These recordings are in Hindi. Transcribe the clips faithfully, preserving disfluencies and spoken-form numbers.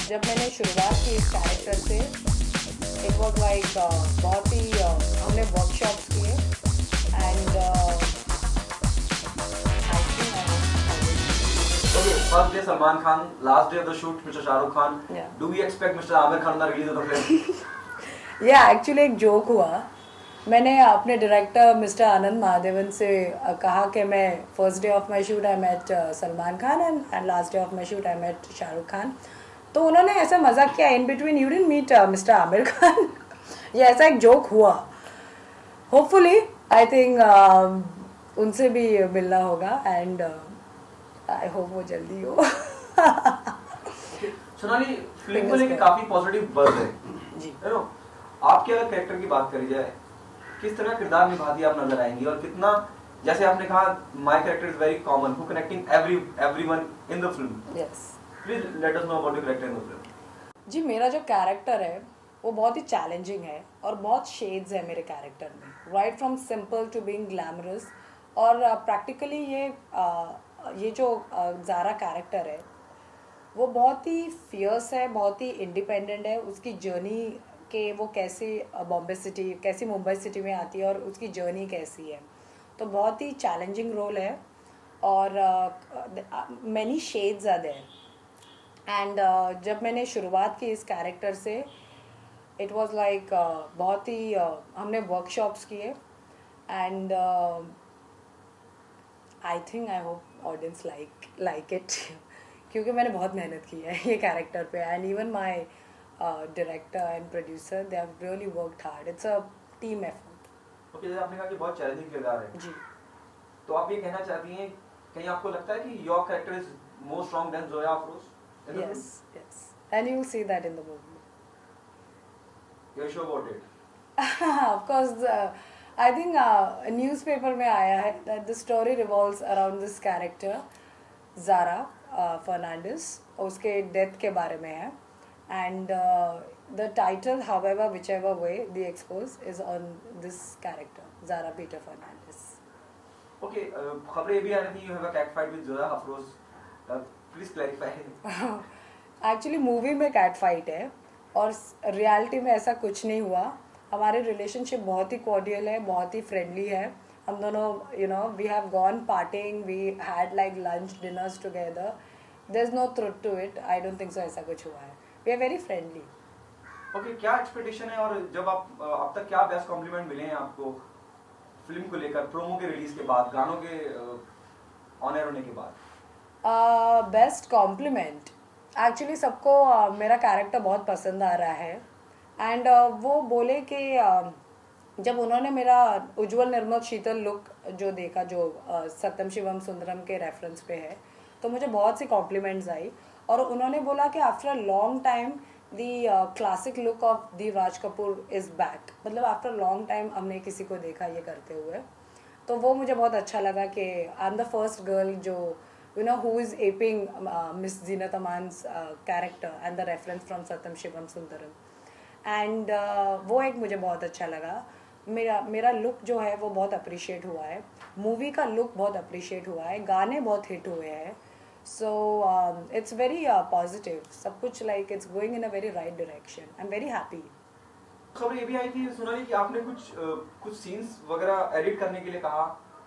जब मैंने शुरुआत की इस कैरेक्टर से इट वॉज लाइक बहुत ही uh, हमने वर्कशॉप्स किए and I Okay, first day Salman Khan, last day of the shoot Mister Shah Rukh Khan. Yeah. Do we expect Mister Amir Khan to release the film? या एक्चुअली एक जोक हुआ. मैंने अपने डायरेक्टर मिस्टर आनंद महादेवन से uh, कहा कि मैं first day of my shoot I met Salman Khan and and last day of my shoot I met Shahrukh Khan. तो उन्होंने ऐसा मजाक किया in between you didn't meet mister Aamir Khan. ये ऐसा एक जोक हुआ. होपफुली आई थिंक उनसे भी मिलना होगा एंड आई होप वो जल्दी हो. सोनाली, फिल्म को लेके काफी पॉजिटिव बज़ है जी. यू नो, आपके अगर कैरेक्टर की बात करी जाए, किस तरह किरदार निभाती आप नजर आएंगी और कितना, जैसे आपने कहा my character is very common who connecting every everyone in the film. Yes, please let us know about your character in the film. जी. मेरा जो कैरेक्टर है वो बहुत ही चैलेंजिंग है और बहुत शेड्स है मेरे कैरेक्टर में, right from simple to being glamorous. और प्रैक्टिकली uh, ये uh, ये जो ज़ारा uh, कैरेक्टर है वो बहुत ही फियर्स है, बहुत ही इंडिपेंडेंट है. उसकी जर्नी के वो कैसे बॉम्बे सिटी कैसे मुंबई सिटी में आती है और उसकी जर्नी कैसी है, तो बहुत ही चैलेंजिंग रोल है और many shades are there. And जब मैंने शुरुआत की इस कैरेक्टर से इट वाज लाइक बहुत ही uh, हमने वर्कशॉप्स किए and I think I hope audience like like it क्योंकि मैंने बहुत मेहनत की है ये कैरेक्टर पे and even my director and producer they have really worked hard. It's a team effort. Okay, जैसे आपने कहा कि बहुत चैलेंजिंग किरदार है जी. तो आप ये कहना चाहती हैं, कहीं आपको लगता है कि your character is more strong than Zoya Afroz? Yes, yes. And you'll see that in the movie. You're sure about it? Of course, uh, I think uh, a newspaper में आया है that the story revolves around this character, Zara uh, Fernandez. उसके death के बारे में है. And uh, the title, however, whichever way they expose, is on this character, Zara Peter Fernandez. Okay, uh, खबरें ये भी आ रही थी you have a cat fight with Zoya Afroz. Uh, please clarify. Actually movie में कैट फाइट है और रियलिटी में ऐसा कुछ नहीं हुआ. हमारे रिलेशनशिप बहुत ही कॉर्डियल है, बहुत ही फ्रेंडली है. हम दोनों you know we have gone partying, we had like lunch dinners together. There is no truth to it. I don't think so ऐसा कुछ हुआ है. We are very friendly. Okay, क्या एक्सपेक्टेशन है और जब आप अब तक क्या बेस्ट कॉम्प्लीमेंट मिले हैं आपको फिल्म को लेकर, प्रोमो के रिलीज के बाद, गानों के ऑन एयर होने के बाद? बेस्ट कॉम्प्लीमेंट एक्चुअली सबको uh, मेरा कैरेक्टर बहुत पसंद आ रहा है एंड uh, वो बोले कि uh, जब उन्होंने मेरा उज्जवल निर्मल शीतल लुक जो देखा जो uh, सत्यम शिवम सुंदरम के रेफरेंस पे है, तो मुझे बहुत सी कॉम्प्लीमेंट्स आई और उन्होंने बोला कि after a long time the classic look of the Raj Kapoor is back. मतलब आफ्टर लॉन्ग टाइम हमने किसी को देखा ये करते हुए, तो वो मुझे बहुत अच्छा लगा कि I am the first girl जो you know who is aping uh, Miss Zinat Aman's uh, character and the reference from Satyam Shivam Sundaram. and uh, वो एक मुझे बहुत अच्छा लगा. मेरा मेरा लुक जो है वो बहुत अप्रिशिएट हुआ है. मूवी का लुक बहुत अप्रिशिएट हुआ है. गाने बहुत हिट हुए हैं. So it's very positive. सब कुछ like it's going in a very right direction. I am very happy. खबर ये भी आई थी सोनाली कि आपने कुछ uh, कुछ सीन्स वगैरह एडिट करने के लिए कहा.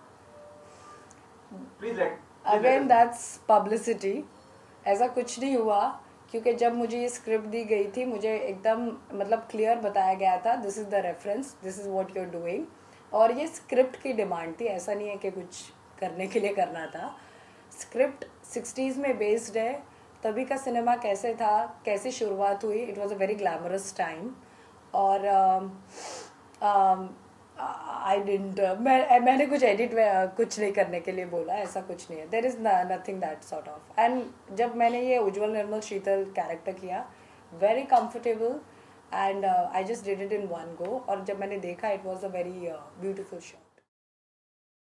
Please let again that's publicity. ऐसा कुछ नहीं हुआ क्योंकि जब मुझे ये स्क्रिप्ट दी गई थी मुझे एकदम मतलब क्लियर बताया गया था this is the reference, this is what you are doing. और ये स्क्रिप्ट की डिमांड थी, ऐसा नहीं है कि कुछ करने के लिए करना था. स्क्रिप्ट सिक्सटीज़ में बेस्ड है. तभी का सिनेमा कैसे था, कैसे शुरुआत हुई, it was a very glamorous time. और uh, uh, आई डिडंट मैं मैंने कुछ एडिट कुछ नहीं करने के लिए बोला, ऐसा कुछ नहीं है. There is nothing that sort of. And जब मैंने ये उज्जवल निर्मल शीतल कैरेक्टर किया, very comfortable and I just did it in one go. और जब मैंने देखा it was a very beautiful show.